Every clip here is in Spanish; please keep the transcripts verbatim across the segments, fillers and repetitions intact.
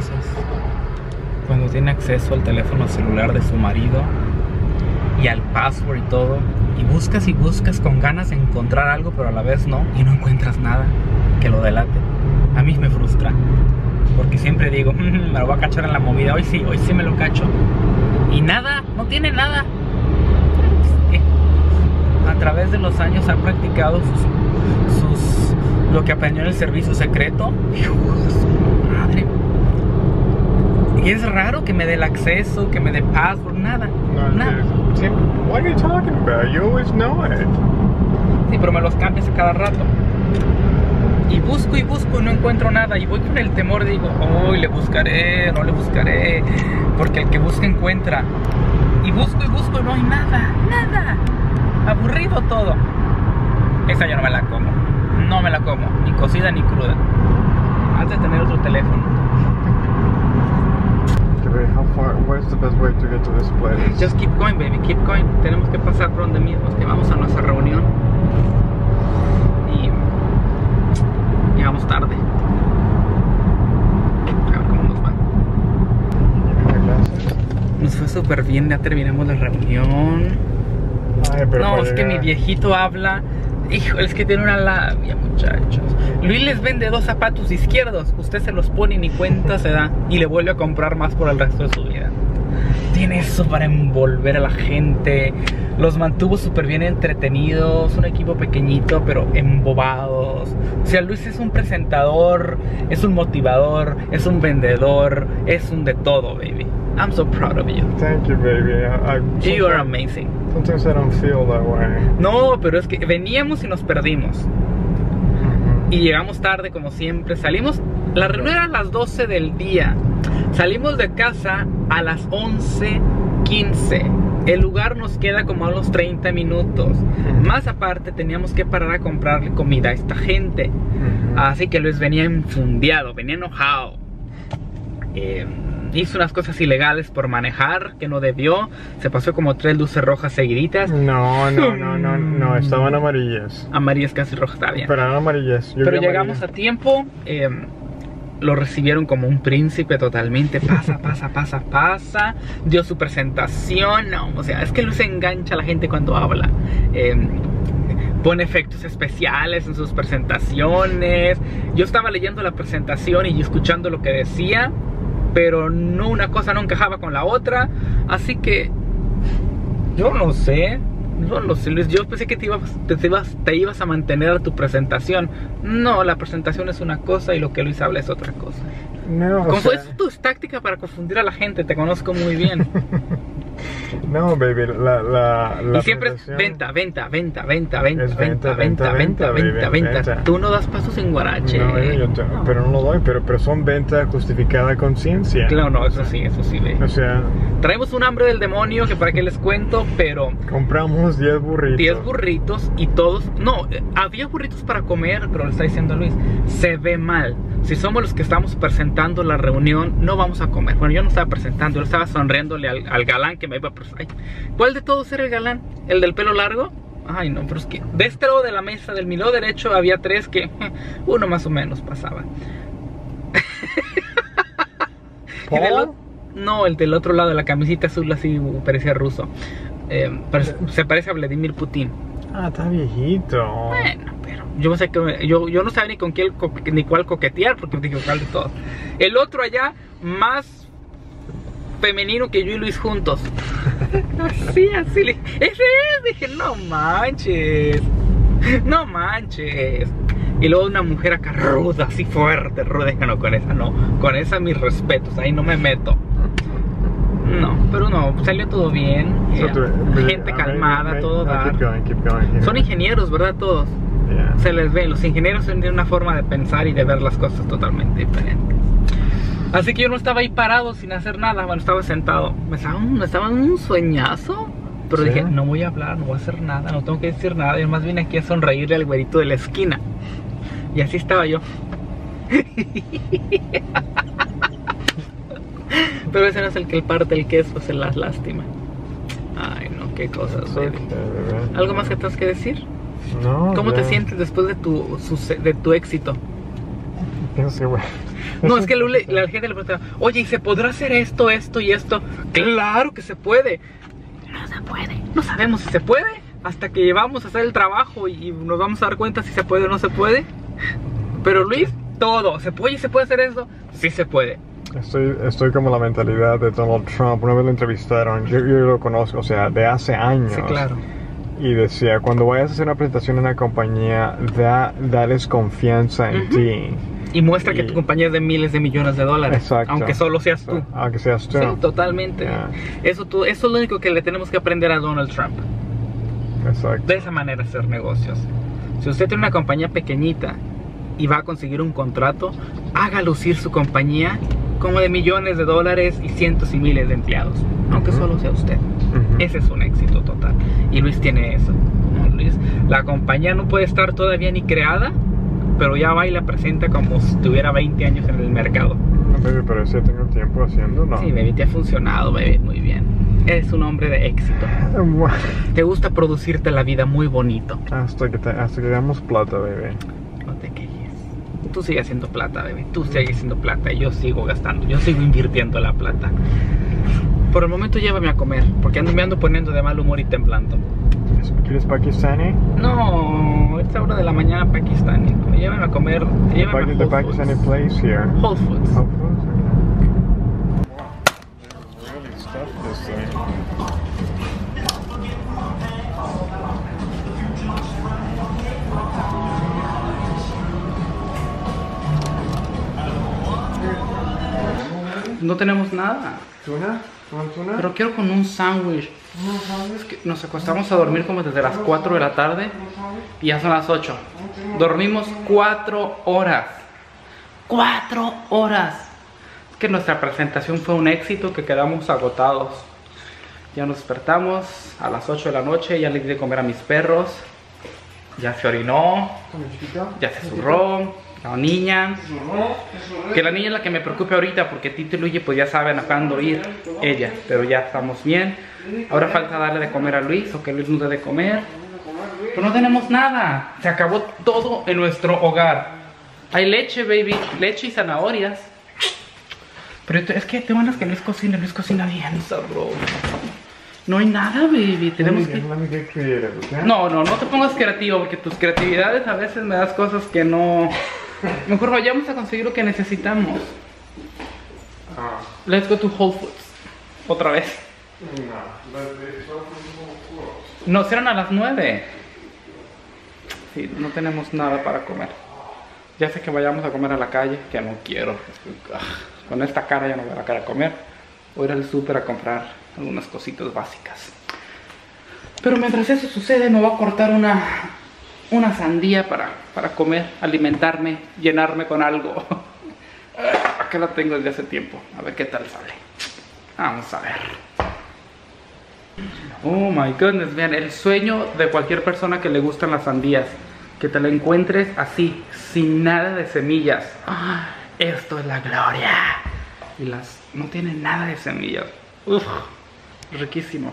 cosas. Cuando tiene acceso al teléfono celular de su marido y al password y todo, y buscas y buscas con ganas de encontrar algo, pero a la vez no, y no encuentras nada que lo delate. A mí me frustra, porque siempre digo, mmm, me lo voy a cachar en la movida. Hoy sí, hoy sí me lo cacho. Y nada, no tiene nada. A través de los años ha practicado sus, sus lo que aprendió en el servicio secreto. Hijo de su madre. Y es raro que me dé el acceso, que me dé password, nada. No, nada. sí. What are you talking about? You always know it. Sí, pero me los cambias a cada rato. Y busco y busco y no encuentro nada. Y voy con el temor, digo, hoy le buscaré, no le buscaré. Porque el que busca encuentra. Y busco y busco y no hay nada, nada. Aburrido todo. Esa yo no me la como. No me la como, ni cocida ni cruda. Antes de tener otro teléfono. Okay, how far? Where's the best way to get to this place? Just keep going, baby, keep going. Tenemos que pasar por donde mismo, que vamos a nuestra reunión. Y llegamos tarde. A ver cómo nos va. Nos fue súper bien, ya terminamos la reunión. Ay, pero no, es llegar... que mi viejito habla. Hijo, es que tiene una labia, muchachos. Luis les vende dos zapatos izquierdos. Usted se los pone y ni cuenta se da. Y le vuelve a comprar más por el resto de su vida. Tiene eso para envolver a la gente. Los mantuvo súper bien entretenidos. Un equipo pequeñito pero embobados. O sea, Luis es un presentador, es un motivador, es un vendedor, es un de todo, baby. I'm so proud of you. Thank you, baby. I, I, You are amazing. Sometimes I don't feel that way. No, pero es que veníamos y nos perdimos. Mm-hmm. Y llegamos tarde como siempre. Salimos, la reunión era a las doce del día. Salimos de casa a las once quince. El lugar nos queda como a los treinta minutos. Mm-hmm. Más aparte teníamos que parar a comprarle comida a esta gente. Mm-hmm. Así que Luis venía enfundiado, venía enojado. Eh... Hizo unas cosas ilegales por manejar que no debió. Se pasó como tres luces rojas seguiditas. No, no, no, no, no, estaban amarillas. Amarillas, casi rojas, está bien. Pero eran amarillas. Yo Pero vi llegamos amarillas. a tiempo. eh, Lo recibieron como un príncipe totalmente. Pasa, pasa, pasa, pasa. Dio su presentación. No, o sea, es que Luis engancha a la gente cuando habla. eh, Pone efectos especiales en sus presentaciones. Yo estaba leyendo la presentación y escuchando lo que decía, pero no, una cosa no encajaba con la otra. Así que yo no sé, yo no sé, Luis. Yo pensé que te ibas, te, ibas, te ibas a mantener a tu presentación. No, la presentación es una cosa y lo que Luis habla es otra cosa. No, ¿Cómo o sea... fue tu táctica para confundir a la gente? Te conozco muy bien. No, baby, la, la, la Y siempre es venta, venta, venta, venta, venta, Es venta, venta, venta, venta, baby, venta, venta. venta. Tú no das pasos en guarache. No, eh, yo te- No. pero no lo doy, pero, pero son venta justificada a conciencia. Claro, no, eso sí, eso sí, ve. O sea, Traemos un hambre del demonio que para qué les cuento, pero compramos diez burritos. diez burritos y todos... No, eh, había burritos para comer, pero le está diciendo Luis, se ve mal. Si somos los que estamos presentando la reunión, no vamos a comer. Bueno, yo no estaba presentando, yo estaba sonriéndole al, al galán que me iba a presentar. ¿Cuál de todos era el galán? ¿El del pelo largo? Ay, no, pero es que de este lado de la mesa, del mi lado derecho, había tres que uno más o menos pasaba. Y del ¿Paul? o- no, el del otro lado, de la camisita azul así parecía ruso. Eh, parece- se parece a Vladimir Putin. Ah, está viejito. Bueno, pero yo sé que yo, yo no sabía ni con quién co- ni cuál coquetear, porque dije cuál de todos. El otro allá, más femenino que yo y Luis juntos. Así, así. le- Ese es, dije, no manches. No manches. Y luego una mujer acá ruda, así fuerte, ruda. Dije, no, con esa no. Con esa mis respetos, ahí no me meto. No, pero no, salió todo bien. So eh, to- gente I mean, calmada, make- todo no, dar. Keep going, keep going. you Son know. ingenieros, ¿verdad? Todos. Yeah. Se les ve, los ingenieros tienen una forma de pensar y de ver las cosas totalmente diferentes. Así que yo no estaba ahí parado sin hacer nada, bueno, estaba sentado. Me estaba, me estaba en un sueñazo. Pero ¿Sí? dije, no voy a hablar, no voy a hacer nada, no tengo que decir nada. Yo más vine aquí a sonreírle al güerito de la esquina. Y así estaba yo. Pero ese no es el que parte el queso, se las lástima. Ay, no, qué cosas, It's baby. okay, bebé. ¿Algo más que tengas que decir? No. ¿Cómo ya. te sientes después de tu, suce- de tu éxito? No sé, güey. No, es que la, la gente le pregunta, oye, ¿y se podrá hacer esto, esto y esto? Claro que se puede. No se puede. No sabemos si se puede hasta que vamos a hacer el trabajo y nos vamos a dar cuenta si se puede o no se puede. Pero Luis, todo. ¿Se puede y se puede hacer esto? Sí se puede. Estoy, estoy como la mentalidad de Donald Trump. Una vez lo entrevistaron, yo, yo lo conozco, o sea, de hace años. Sí, claro. Y decía, cuando vayas a hacer una presentación en una compañía, da, dales confianza en uh-huh. ti. Y muestra y... que tu compañía es de miles de millones de dólares. Exacto. Aunque solo seas tú. Aunque seas tú. Sí, totalmente. Yeah. Eso, tú, eso es lo único que le tenemos que aprender a Donald Trump. Exacto. De esa manera hacer negocios. Si usted tiene una compañía pequeñita y va a conseguir un contrato, haga lucir su compañía como de millones de dólares y cientos y miles de empleados, aunque uh-huh. solo sea usted. Uh-huh. Ese es un éxito total. Y Luis tiene eso. ¿No, Luis? La compañía no puede estar todavía ni creada, pero ya va y la presenta como si tuviera veinte años en el mercado. No, baby, pero si tengo tiempo haciendo, ¿no? Sí, baby, te ha funcionado, baby, muy bien. Eres un hombre de éxito. Bueno. Te gusta producirte la vida muy bonito. Hasta que, te, hasta que damos plata, baby. No te quejes. Tú sigues haciendo plata, baby. Tú sigues haciendo plata y yo sigo gastando. Yo sigo invirtiendo la plata. Por el momento llévame a comer, porque ando, me ando poniendo de mal humor y temblando. ¿Quieres pakistaní? No, esta hora de la mañana pakistaní. No, llévame a comer. Llévame a Whole the Pakistani place here. Whole Foods. Whole Foods. Wow, really stuffed this thing. No tenemos nada. ¿Tuna? ¿Tuna? ¿Tuna? Pero quiero con un sándwich. Es que nos acostamos a dormir como desde las cuatro de la tarde y ya son las ocho. Dormimos cuatro horas. ¡Cuatro horas! Es que nuestra presentación fue un éxito que quedamos agotados. Ya nos despertamos a las ocho de la noche, ya le di de comer a mis perros. Ya se orinó, ya se zurró. La niña, que la niña es la que me preocupa ahorita porque Tito y Luigi pues ya saben a cuándo ir ella, pero ya estamos bien. Ahora falta darle de comer a Luis o que Luis nos dé de comer. Pero no tenemos nada, se acabó todo en nuestro hogar. Hay leche, baby, leche y zanahorias. Pero es que te mandas que Luis cocina, Luis cocina bien sabroso. No hay nada, baby, tenemos que... No, no, no te pongas creativo porque tus creatividades a veces me das cosas que no... Mejor vayamos a conseguir lo que necesitamos. Ah. Let's go to Whole Foods. Otra vez. No, no, serán a las nueve. Sí, no tenemos nada para comer. Ya sé que vayamos a comer a la calle, que no quiero. Con esta cara ya no voy a la cara a comer. Voy a ir al súper a comprar algunas cositas básicas. Pero mientras eso sucede, me voy a cortar una... una sandía para, para comer, alimentarme, llenarme con algo. Acá la tengo desde hace tiempo. A ver qué tal sale. Vamos a ver. Oh my goodness, vean, el sueño de cualquier persona que le gustan las sandías. Que te la encuentres así, sin nada de semillas. Ah, esto es la gloria. Y las no tienen nada de semillas. Uf, riquísimo.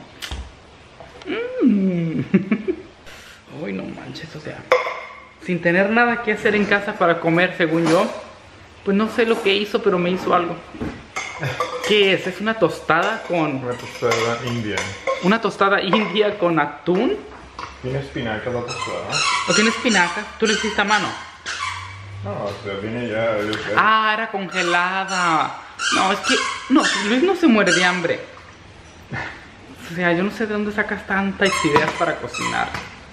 Mmm. Uy, no manches, o sea, sin tener nada que hacer en casa para comer, según yo, pues no sé lo que hizo, pero me hizo algo. ¿Qué es? ¿Es una tostada con...? Una tostada india. ¿Una tostada india con atún? ¿Tiene espinaca la tostada? ¿O tiene espinaca? ¿Tú lo hiciste a mano? No, o sea, viene ya... Ah, era congelada. No, es que... No, Luis no se muere de hambre. O sea, yo no sé de dónde sacas tantas ideas para cocinar.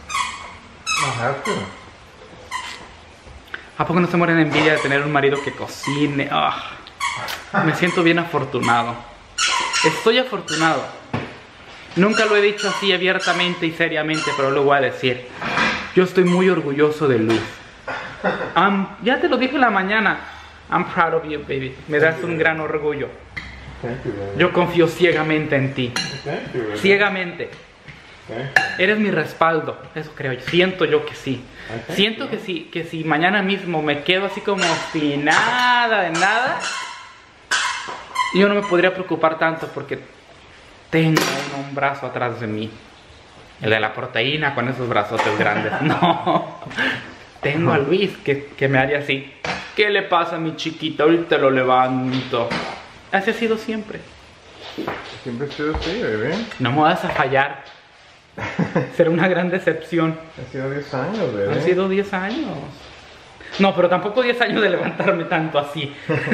¿A poco no se mueren de envidia de tener un marido que cocine? Oh, me siento bien afortunado. Estoy afortunado. Nunca lo he dicho así abiertamente y seriamente, pero lo voy a decir. Yo estoy muy orgulloso de Luis. Um, ya te lo dije en la mañana. I'm proud of you, baby. Me das un gran orgullo. Yo confío ciegamente en ti. Ciegamente. Eres mi respaldo, eso creo yo, siento yo que sí. Okay. Siento que sí, que si mañana mismo me quedo así como sin nada de nada, yo no me podría preocupar tanto porque tengo un, un brazo atrás de mí. El de la proteína con esos brazotes grandes. No, tengo a Luis que, que me haría así. ¿Qué le pasa a mi chiquita? Ahorita lo levanto. Así ha sido siempre. Siempre he sido así, bebé. No me vas a fallar. Será una gran decepción. Ha sido diez años, bebé. Han sido diez años. No, pero tampoco diez años de levantarme tanto así.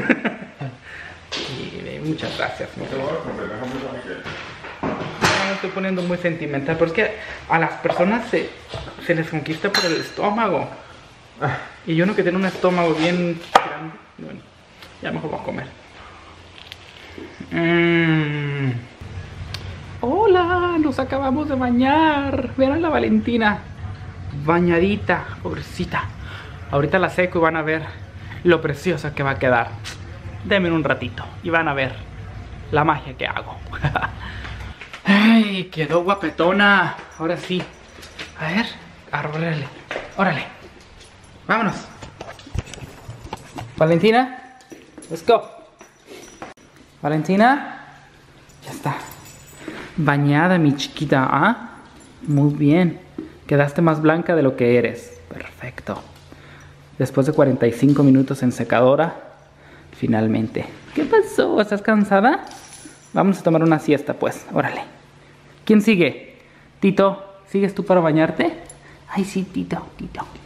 Y, muchas gracias. Mi amor. Me estoy poniendo muy sentimental, pero es que a las personas se, se les conquista por el estómago. Y yo no que tiene un estómago bien grande. Bueno, ya mejor voy a comer. Mm. Hola, nos acabamos de bañar. Vean a la Valentina bañadita, pobrecita. Ahorita la seco y van a ver lo preciosa que va a quedar. Denme un ratito y van a ver la magia que hago. Ay, quedó guapetona. Ahora sí. A ver, órale, órale. Vámonos. Valentina, let's go. Valentina, ya está. Bañada, mi chiquita, ¿ah? Muy bien. Quedaste más blanca de lo que eres. Perfecto. Después de cuarenta y cinco minutos en secadora, finalmente. ¿Qué pasó? ¿Estás cansada? Vamos a tomar una siesta, pues. Órale. ¿Quién sigue? Tito, ¿sigues tú para bañarte? Ay, sí, Tito, Tito.